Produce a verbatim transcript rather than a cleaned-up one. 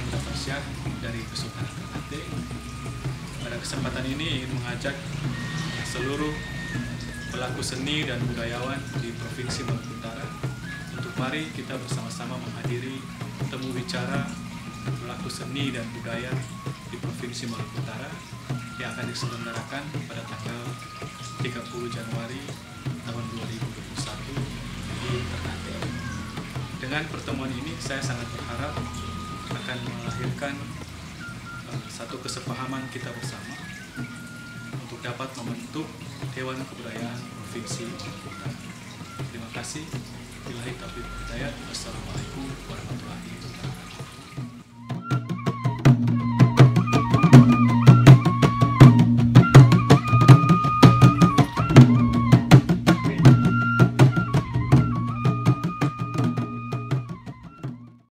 Tafarsyah dari Kesultanan Ternate. Pada kesempatan ini ingin mengajak seluruh pelaku seni dan budayawan di Provinsi Maluku Utara untuk mari kita bersama-sama menghadiri temu bicara pelaku seni dan budaya di Provinsi Maluku Utara yang akan diselenggarakan pada tanggal tiga puluh Januari tahun dua ribu dua puluh satu di Ternate. Dengan pertemuan ini saya sangat berharap akan melahirkan uh, satu kesepahaman kita bersama untuk dapat membentuk Dewan Kebudayaan Provinsi Maluku Utara. Terima kasih. Billahi taufiq wal hidayah. Wassalamualaikum warahmatullahi wabarakatuh.